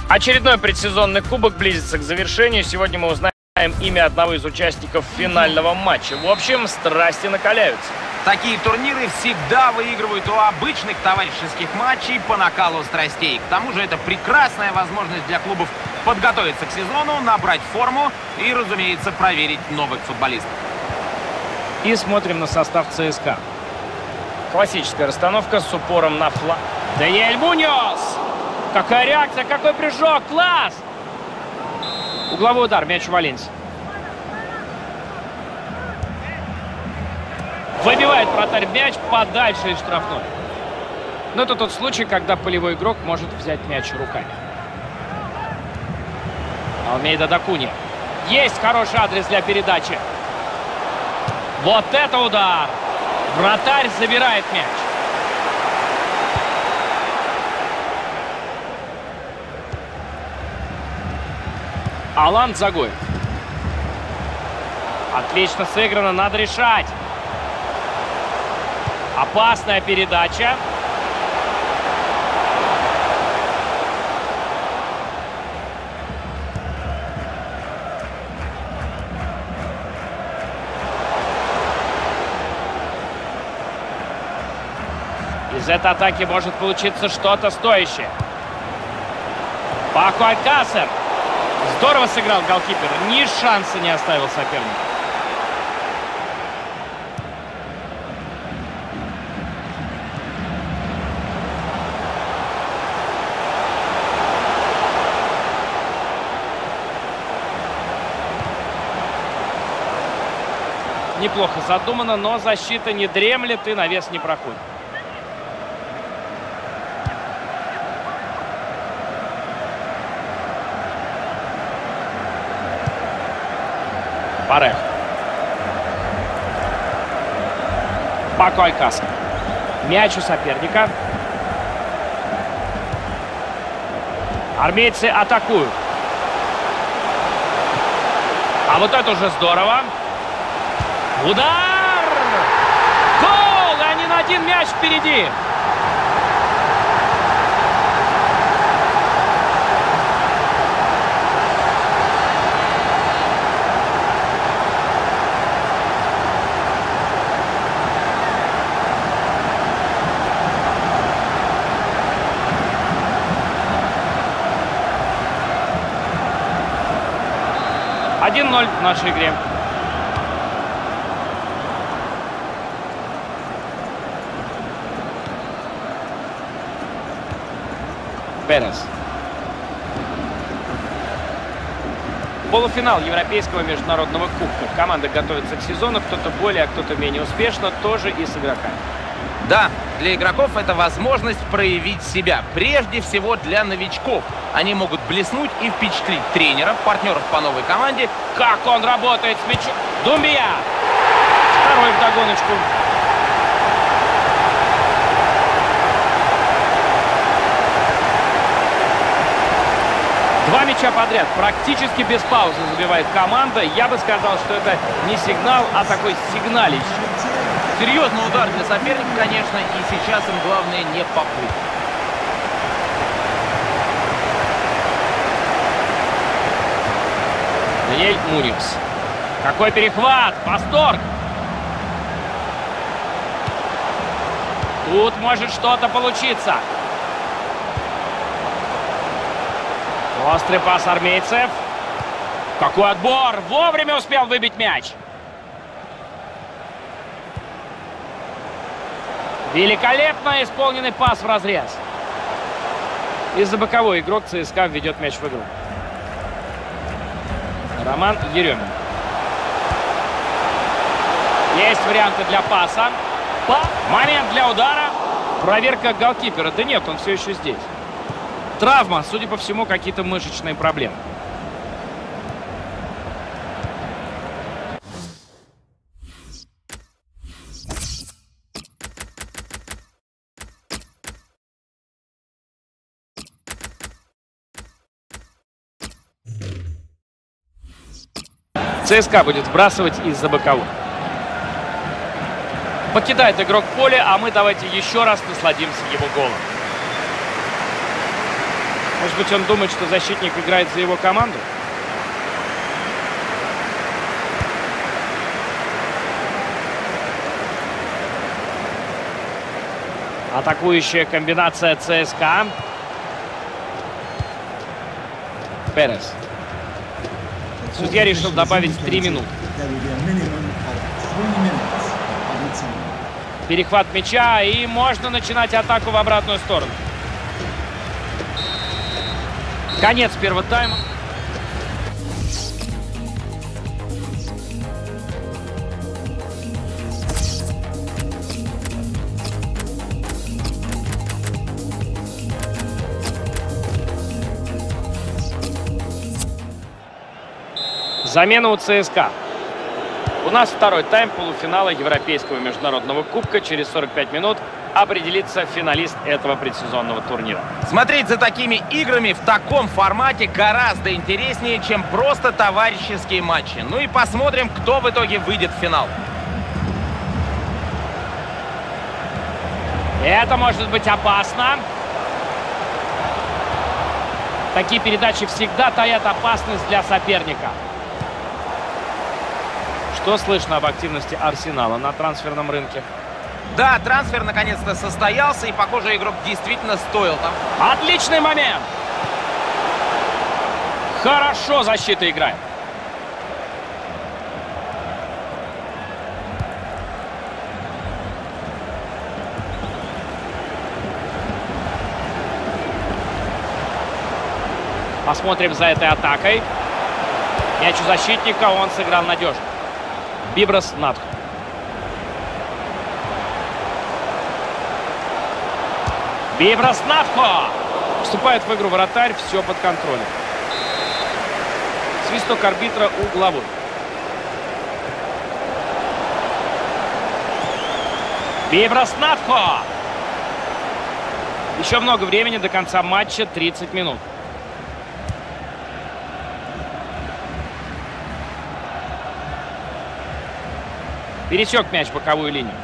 Очередной предсезонный кубок близится к завершению. Сегодня мы узнаем имя одного из участников финального матча. В общем, страсти накаляются. Такие турниры всегда выигрывают у обычных товарищеских матчей по накалу страстей. К тому же это прекрасная возможность для клубов подготовиться к сезону, набрать форму и, разумеется, проверить новых футболистов. И смотрим на состав ЦСКА. Классическая расстановка с упором на фланг. Даниэль Муньос! Какая реакция, какой прыжок! Класс! Угловой удар, мяч в Валенсии. Выбивает вратарь мяч подальше из штрафной. Но это тот случай, когда полевой игрок может взять мяч руками. Алмейда да Кунья. Есть хороший адрес для передачи. Вот это удар! Вратарь забирает мяч. Алан Загоев. Отлично сыграно, надо решать. Опасная передача. Из этой атаки может получиться что-то стоящее. Пако Алькасер. Здорово сыграл голкипер. Ни шанса не оставил соперника. Неплохо задумано, но защита не дремлет и навес не проходит. Парех. Пако Алькасер. Мяч у соперника. Армейцы атакуют. А вот это уже здорово. Удар! Гол! И они на один мяч впереди. (1-0) в нашей игре. Перес. Полуфинал Европейского международного кубка. Команда готовится к сезону, кто-то более, а кто-то менее успешно, тоже и с игроками. Да, для игроков это возможность проявить себя. Прежде всего для новичков. Они могут блеснуть и впечатлить тренера, партнеров по новой команде. Как он работает с мячом! Думбия! Второй вдогоночку. Два мяча подряд, практически без паузы забивает команда. Я бы сказал, что это не сигнал, а такой сигналище. Серьезный удар для соперника, конечно, и сейчас им главное не поплыть. Даниэль Муньос. Какой перехват! Восторг! Тут может что-то получиться. Острый пас армейцев. Какой отбор! Вовремя успел выбить мяч. Великолепно исполненный пас в разрез. Из-за боковой игрок ЦСКА ведет мяч в игру. Роман Еремин. Есть варианты для паса. Момент для удара. Проверка голкипера. Да нет, он все еще здесь. Травма, судя по всему, какие-то мышечные проблемы. ЦСКА будет сбрасывать из-за боковой. Покидает игрок поле, а мы давайте еще раз насладимся его голом. Может быть, он думает, что защитник играет за его команду? Атакующая комбинация ЦСКА. Перес. Судья решил добавить 3 минуты. Перехват мяча, и можно начинать атаку в обратную сторону. Конец первого тайма. Замена у ЦСКА. У нас второй тайм полуфинала Европейского международного кубка. Через 45 минут определится финалист этого предсезонного турнира. Смотреть за такими играми в таком формате гораздо интереснее, чем просто товарищеские матчи. Ну и посмотрим, кто в итоге выйдет в финал. Это может быть опасно. Такие передачи всегда таят опасность для соперника. Что слышно об активности Арсенала на трансферном рынке? Да, трансфер наконец-то состоялся, и, похоже, игрок действительно стоил там. Отличный момент! Хорошо защита играет. Посмотрим за этой атакой. Мяч у защитника, он сыграл надежно. Бибрас Натхо. Бибрас Натхо! Вступает в игру вратарь, все под контролем. Свисток арбитра угловой. Бибрас Натхо! Еще много времени до конца матча, 30 минут. Пересек мяч боковую линию.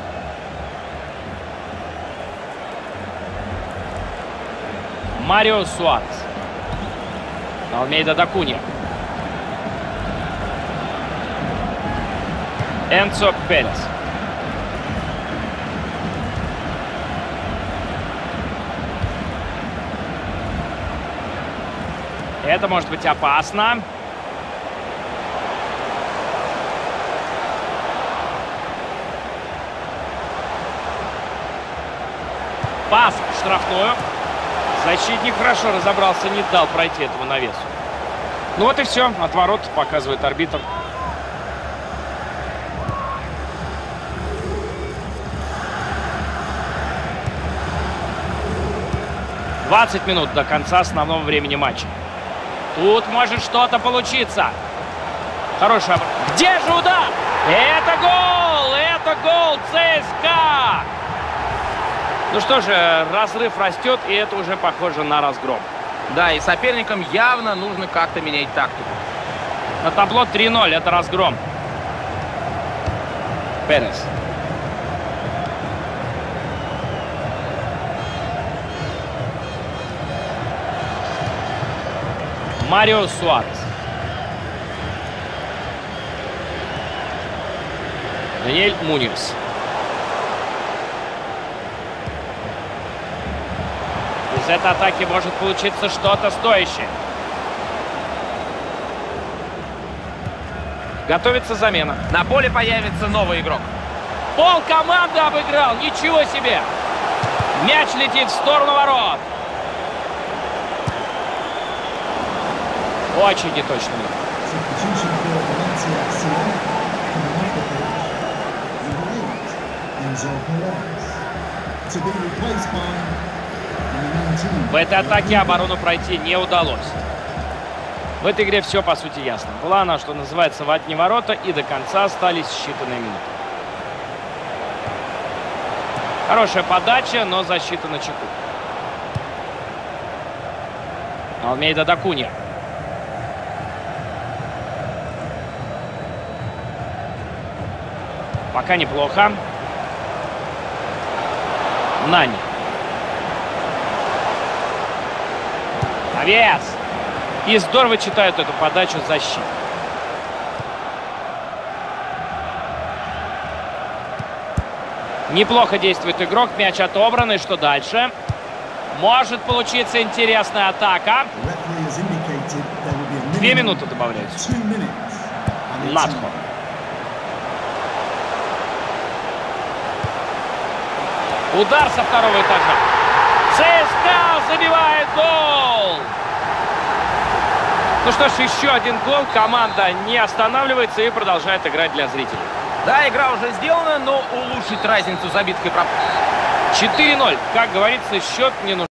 Марио Суарес. Алмейда да Кунья. Энцо Перес. Это может быть опасно. Пас в штрафную. Защитник хорошо разобрался, не дал пройти этому навесу. Ну вот и все. От ворот показывает арбитр. «20 минут до конца основного времени матча. Тут может что-то получиться. Хороший оборот. Где же удар? Это гол! Это гол ЦСКА! Ну что же, разрыв растет, и это уже похоже на разгром. Да, и соперникам явно нужно как-то менять тактику. На табло 3-0, это разгром. Перес. Марио Суарес. Даниэль Муньос. Из этой атаки может получиться что-то стоящее. Готовится замена. На поле появится новый игрок. Пол команды обыграл. Ничего себе. Мяч летит в сторону ворот. Очень неточный. В этой атаке оборону пройти не удалось. В этой игре все, по сути, ясно. Была она, что называется, в одни ворота, и до конца остались считанные минуты. Хорошая подача, но защита на чеку. Алмейда да Кунья. Пока неплохо. Нани. Овец. И здорово читают эту подачу защиты. Неплохо действует игрок. Мяч отобран. И что дальше? Может получиться интересная атака. 2 минуты добавляются. Натхо. Удар со второго этажа. ЦСКА забивает гол. Ну что ж, еще один гол. Команда не останавливается и продолжает играть для зрителей. Да, игра уже сделана, но улучшить разницу забитых и пропущенных. 4-0. Как говорится, счет не нужен.